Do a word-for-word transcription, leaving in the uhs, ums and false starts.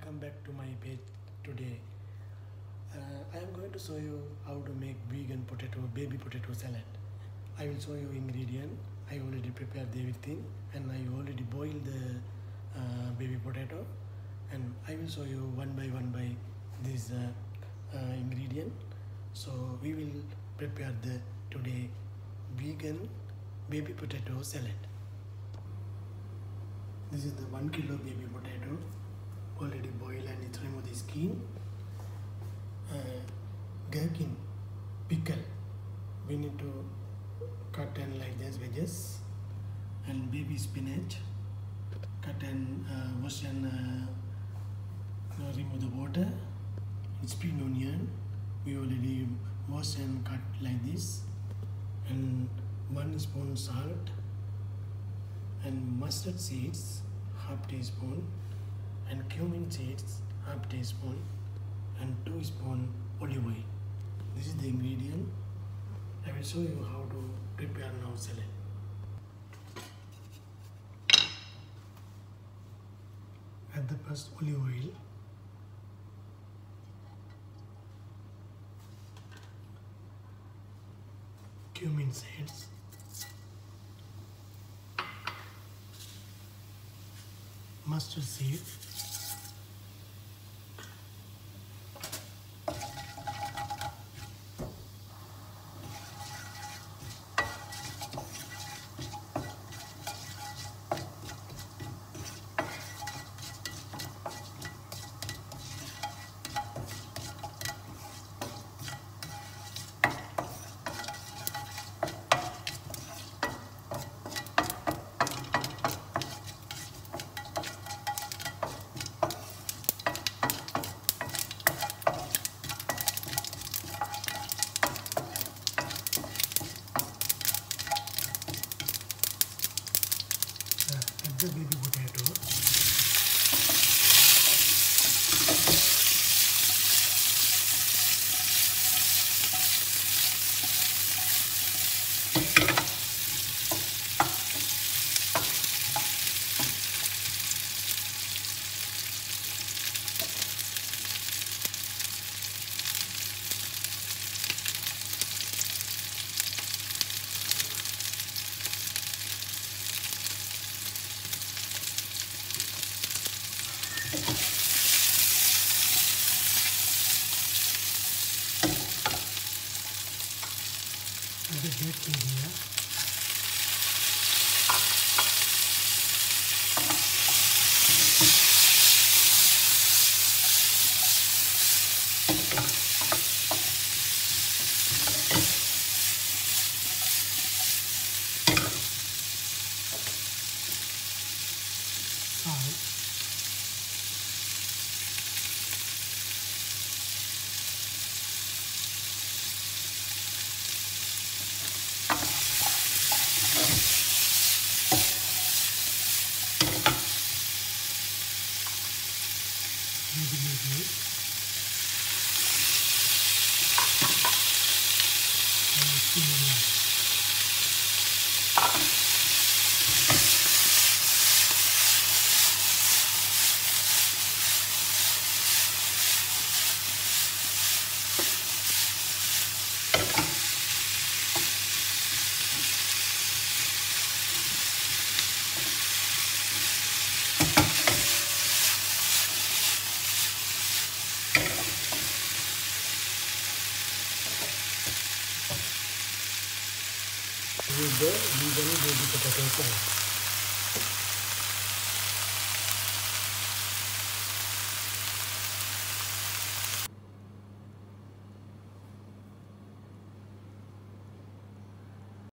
welcome back to my page. Today uh, I am going to show you how to make vegan potato baby potato salad. I will show you ingredient. I already prepared everything and I already boiled the uh, baby potato, and I will show you one by one by this uh, uh, ingredient. So we will prepare the today vegan baby potato salad. This is the one kilo baby potato, already boiled and it's removed the skin. Uh, gherkin pickle, we need to cut and like this wedges, and baby spinach, cut and uh, wash and uh, remove the water. And spring onion, we already wash and cut like this, and one spoon salt, and mustard seeds half teaspoon, and cumin seeds half teaspoon, and two spoon olive oil. This is the ingredient. I will show you how to prepare now salad. Add the first olive oil, cumin seeds, mustard seed, add the baby potato, and the gherkin here. Salt, baby leaf, and spring onion. With the vegan baby potato salad.